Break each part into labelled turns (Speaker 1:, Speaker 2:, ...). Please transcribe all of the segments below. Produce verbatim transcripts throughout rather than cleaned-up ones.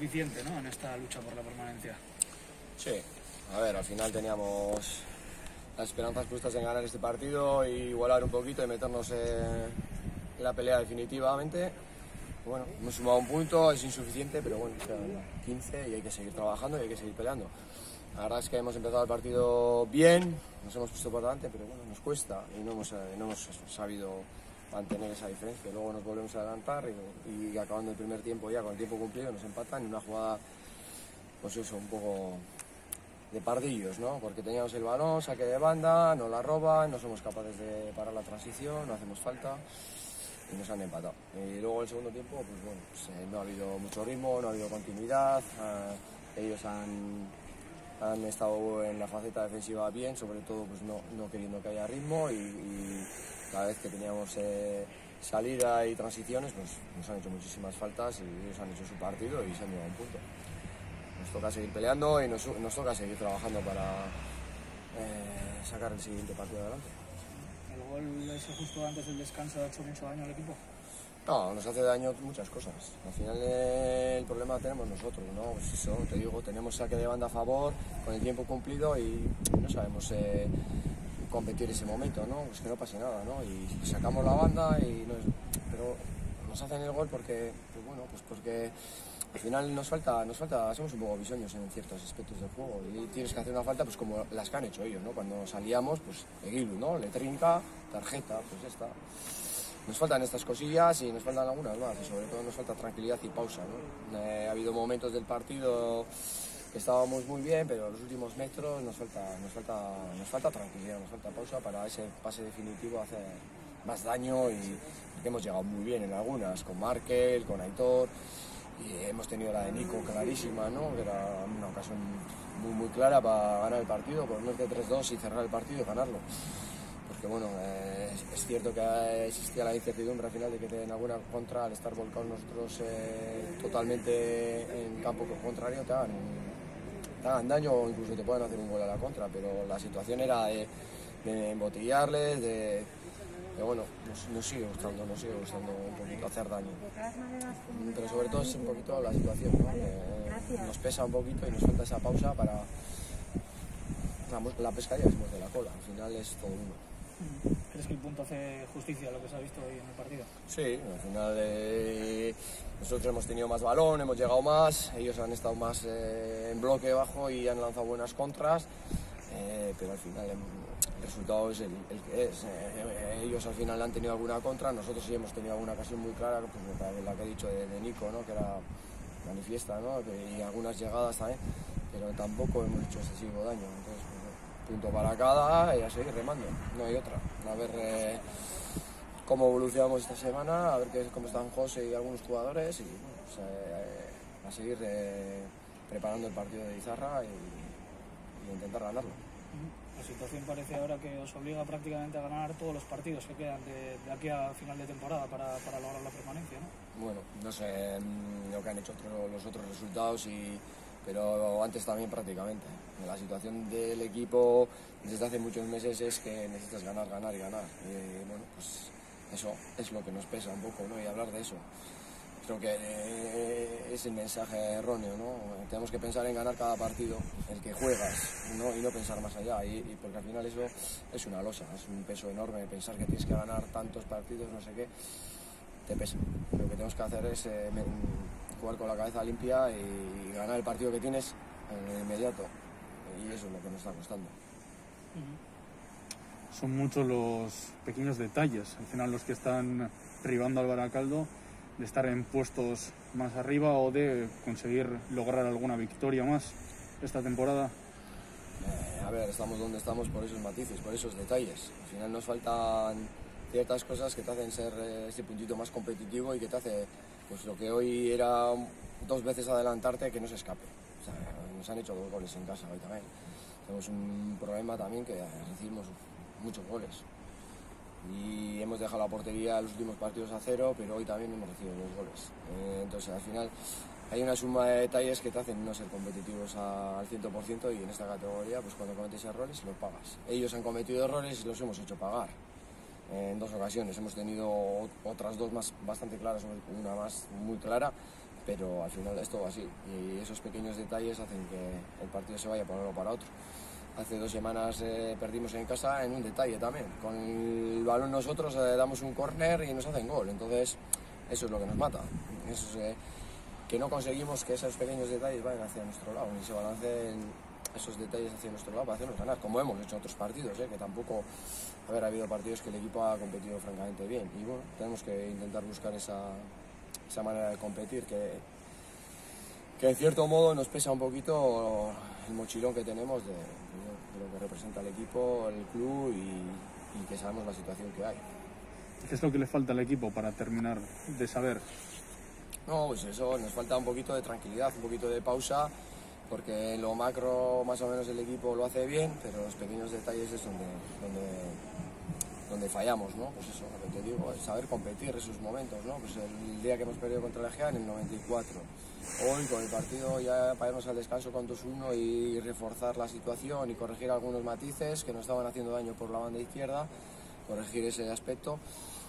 Speaker 1: insuficiente, ¿no?, en esta lucha por la permanencia.
Speaker 2: Sí, a ver, al final teníamos las esperanzas puestas en ganar este partido y igualar un poquito y meternos en la pelea definitivamente. Bueno, hemos sumado un punto, es insuficiente, pero bueno, quedan quince y hay que seguir trabajando y hay que seguir peleando. La verdad es que hemos empezado el partido bien, nos hemos puesto por delante, pero bueno, nos cuesta y no hemos, no hemos sabido mantener esa diferencia. Luego nos volvemos a adelantar y, y acabando el primer tiempo, ya con el tiempo cumplido, nos empatan en una jugada, pues eso, un poco de pardillos, ¿no? Porque teníamos el balón, saque de banda, nos la roban, no somos capaces de parar la transición, no hacemos falta y nos han empatado. Y luego el segundo tiempo, pues bueno, pues, eh, no ha habido mucho ritmo, no ha habido continuidad, eh, ellos han, han estado en la faceta defensiva bien, sobre todo pues no, no queriendo que haya ritmo y, y cada vez que teníamos eh, salida y transiciones, pues nos han hecho muchísimas faltas y ellos han hecho su partido y se han llevado un punto. Nos toca seguir peleando y nos, nos toca seguir trabajando para eh, sacar el siguiente partido adelante.
Speaker 1: ¿El gol ese justo antes del descanso ha hecho mucho daño al equipo?
Speaker 2: No, nos hace daño muchas cosas. Al final eh, el problema tenemos nosotros, ¿no? Pues eso, te digo, tenemos saque de banda a favor, con el tiempo cumplido y no sabemos eh, competir ese momento, ¿no? Pues que no pase nada, ¿no? Y sacamos la banda y nos, pero nos hacen el gol porque, pues bueno, pues porque al final nos falta, nos falta, somos un poco bisoños en ciertos aspectos del juego y tienes que hacer una falta pues como las que han hecho ellos, ¿no? Cuando salíamos, pues Eguilu, ¿no? Le trinca, tarjeta, pues ya está. Nos faltan estas cosillas y nos faltan algunas más y sobre todo nos falta tranquilidad y pausa, ¿no? Eh, ha habido momentos del partido que estábamos muy bien, pero en los últimos metros nos falta, nos falta, nos falta tranquilidad, nos falta pausa para ese pase definitivo hacer más daño y que hemos llegado muy bien en algunas, con Markel, con Aitor. Y hemos tenido la de Nico clarísima, ¿no? Que era una ocasión muy, muy clara para ganar el partido, ponerte tres dos y cerrar el partido y ganarlo. Porque bueno, eh, es, es cierto que existía la incertidumbre al final de que te den alguna contra al estar volcados nosotros eh, totalmente en campo contrario, te hagan, te hagan daño o incluso te puedan hacer un gol a la contra, pero la situación era de, de embotellarles, de... Pero bueno, nos, nos sigue gustando, nos sigue gustando un poquito hacer daño. Pero sobre todo es un poquito la situación, ¿no? Eh, nos pesa un poquito y nos falta esa pausa para la, la pesca ya decimos de la cola, al final es todo uno.
Speaker 1: ¿Crees que el punto hace justicia a lo que se ha visto hoy en el partido?
Speaker 2: Sí, al final eh, nosotros hemos tenido más balón, hemos llegado más, ellos han estado más eh, en bloque bajo y han lanzado buenas contras, eh, pero al final... Eh, el resultado es el, el que es. Eh, ellos al final han tenido alguna contra, nosotros sí hemos tenido alguna ocasión muy clara, pues la que he dicho de, de Nico, ¿no? Que era manifiesta, ¿no? Que, y algunas llegadas también, pero tampoco hemos hecho excesivo daño. Entonces, pues, punto para cada y a seguir remando, no hay otra. A ver eh, cómo evolucionamos esta semana, a ver qué, cómo están José y algunos jugadores y bueno, pues, eh, a seguir eh, preparando el partido de Izarra y, y intentar ganarlo.
Speaker 1: La situación parece ahora que os obliga prácticamente a ganar todos los partidos que quedan de, de aquí a final de temporada para, para lograr la permanencia, ¿no?
Speaker 2: Bueno, no sé lo que han hecho otro, los otros resultados, y, pero antes también prácticamente. La situación del equipo desde hace muchos meses es que necesitas ganar, ganar y ganar. Y bueno, pues eso es lo que nos pesa un poco, ¿no? Y hablar de eso. Creo que eh, es el mensaje erróneo, ¿no? Tenemos que pensar en ganar cada partido, el que juegas, ¿no? Y no pensar más allá, y, y porque al final eso es una losa, es un peso enorme, pensar que tienes que ganar tantos partidos, no sé qué, te pesa. Lo que tenemos que hacer es eh, jugar con la cabeza limpia y ganar el partido que tienes en el inmediato, y eso es lo que nos está costando.
Speaker 3: Son muchos los pequeños detalles, al final los que están derribando al Baracaldo, de estar en puestos más arriba o de conseguir lograr alguna victoria más esta temporada.
Speaker 2: Eh, a ver, estamos donde estamos por esos matices, por esos detalles. Al final nos faltan ciertas cosas que te hacen ser eh, ese puntito más competitivo y que te hace, pues lo que hoy era dos veces adelantarte, que no se escape. O sea, nos han hecho dos goles en casa hoy también. Tenemos un problema también que recibimos muchos goles. Y hemos dejado la portería en los últimos partidos a cero, pero hoy también hemos recibido dos goles. Eh, entonces, al final, hay una suma de detalles que te hacen no ser competitivos a, al cien por ciento, y en esta categoría, pues cuando cometes errores, los pagas. Ellos han cometido errores y los hemos hecho pagar. Eh, en dos ocasiones. Hemos tenido otras dos más bastante claras, una más muy clara, pero al final es todo así y esos pequeños detalles hacen que el partido se vaya para uno o para otro. Hace dos semanas eh, perdimos en casa en un detalle también. Con el balón nosotros eh, damos un córner y nos hacen gol. Entonces, eso es lo que nos mata. Eso es, eh, que no conseguimos que esos pequeños detalles vayan hacia nuestro lado, ni se balanceen esos detalles hacia nuestro lado para hacernos ganar, como hemos hecho en otros partidos, eh, que tampoco, a ver, ha habido partidos que el equipo ha competido francamente bien. Y bueno, tenemos que intentar buscar esa, esa manera de competir que, que en cierto modo nos pesa un poquito el mochilón que tenemos de, de lo que representa el equipo, el club y, y que sabemos la situación que hay.
Speaker 3: ¿Qué es lo que le falta al equipo para terminar de saber?
Speaker 2: No, pues eso, nos falta un poquito de tranquilidad, un poquito de pausa, porque en lo macro más o menos el equipo lo hace bien, pero los pequeños detalles es donde, donde, donde fallamos, ¿no? Pues eso, lo que te digo, es saber competir esos momentos, ¿no? Pues el día que hemos perdido contra el Egea en el noventa y cuatro. Hoy con el partido ya para irnos al descanso con dos uno y reforzar la situación y corregir algunos matices que nos estaban haciendo daño por la banda izquierda, corregir ese aspecto,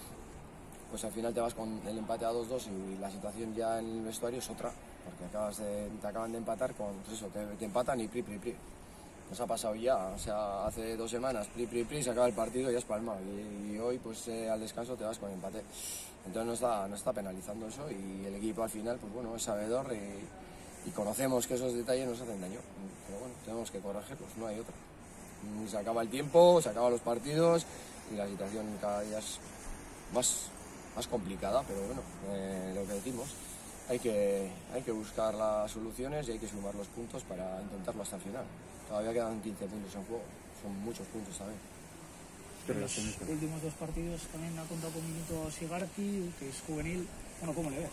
Speaker 2: pues al final te vas con el empate a dos dos y la situación ya en el vestuario es otra, porque acabas de, te acaban de empatar con, pues eso, te, te empatan y pri, pri, pri. Nos ha pasado ya, o sea, hace dos semanas, pri, pri, pri, se acaba el partido y ya es palmado. Y, y hoy, pues eh, al descanso te vas con empate. Entonces nos está, nos está penalizando eso y el equipo al final, pues bueno, es sabedor y, y conocemos que esos detalles nos hacen daño. Pero bueno, tenemos que corregirlos, no hay otra. Y se acaba el tiempo, se acaban los partidos y la situación cada día es más, más complicada, pero bueno, eh, lo que decimos. Hay que, hay que buscar las soluciones y hay que sumar los puntos para intentarlo hasta el final. Todavía quedan quince puntos en juego, son muchos puntos también.
Speaker 1: En los últimos dos partidos también ha contado con minutos Igarty, que es juvenil. Bueno, ¿cómo le ves?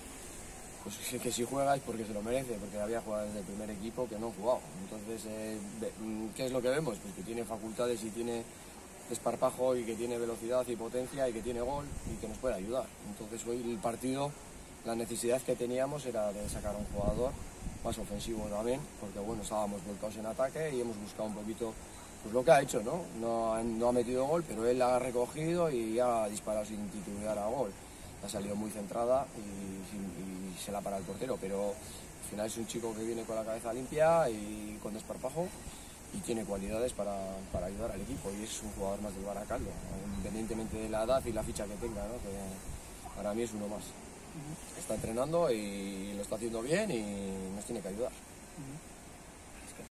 Speaker 2: Pues que, que si juega es porque se lo merece, porque había jugado desde el primer equipo que no ha jugado. Entonces, eh, ¿qué es lo que vemos? Pues que tiene facultades y tiene desparpajo y que tiene velocidad y potencia y que tiene gol y que nos puede ayudar. Entonces hoy el partido, la necesidad que teníamos era de sacar a un jugador más ofensivo también, porque bueno, estábamos volcados en ataque y hemos buscado un poquito pues lo que ha hecho, ¿no? No ha, no ha metido gol, pero él la ha recogido y ha disparado sin titubear a gol. Ha salido muy centrada y, y se la para el portero, pero al final es un chico que viene con la cabeza limpia y con desparpajo y tiene cualidades para, para ayudar al equipo y es un jugador más del Baracaldo, independientemente de la edad y la ficha que tenga, ¿no? Que para mí es uno más. Está entrenando y lo está haciendo bien y nos tiene que ayudar.